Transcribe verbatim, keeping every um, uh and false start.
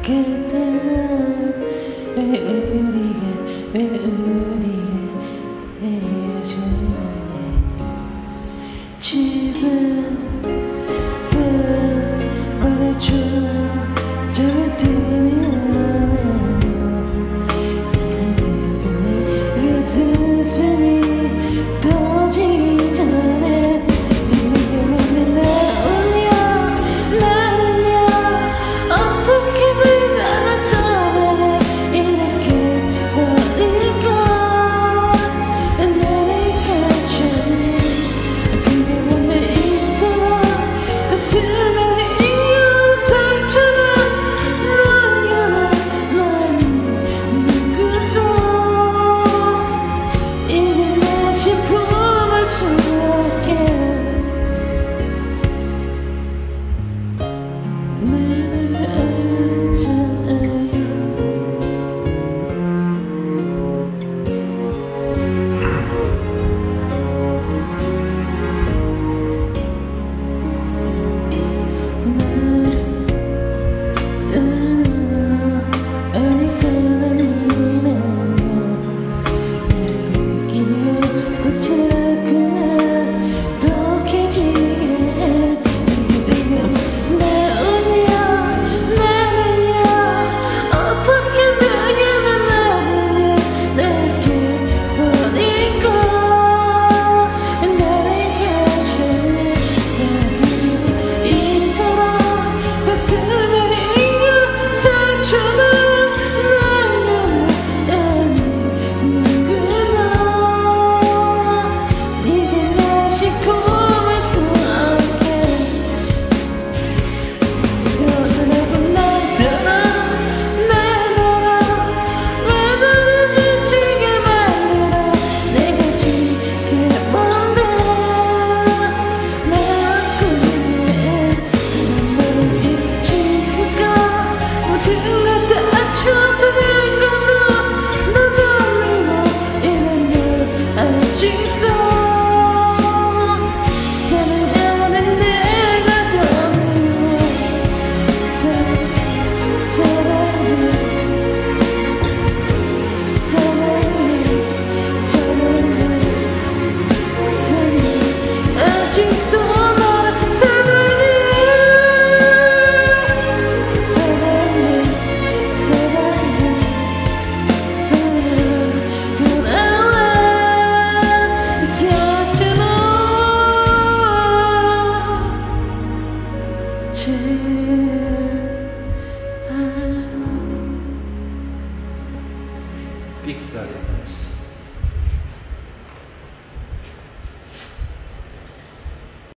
그때 왜 우리가 왜 우리가 헤어져 집은 왜 말해줘 잠을 드는 그대 내 가슴이 터지기 전에 지금 나오냐 나는야 어떻게든 알았잖아 이렇게 버릴까 나를 가졌니 그게 오늘 있도록 가슴에 이은 상처는 남겨놔 난 누구도 이제 다시 품을 수 없게 나를 안잖아요 나는 어린 사람이라며 느끼고 자꾸만 더 깨지게 해 지금 나오냐 나는야 어떻게 되기만 나는야 내게 버리고 나를 해줬네 다 이토록 가슴에 이은 상처는 남겨놔 아니 누구도 이제 다시 품을 수 없게 여전하고 나더러 내놔라 왜 너를 미치게 만들어 내가 지게 뭔데 나 꿈에 그런 말을 잊히니까 모든 걸 다쳐도 된 건너 너 돌리고 이런 걸 아직도 사랑하는 내가 더 미워 사랑해 사랑해 사랑해 사랑해 아직도 널 사랑해 사랑해 사랑해 돌아와 곁으로 제발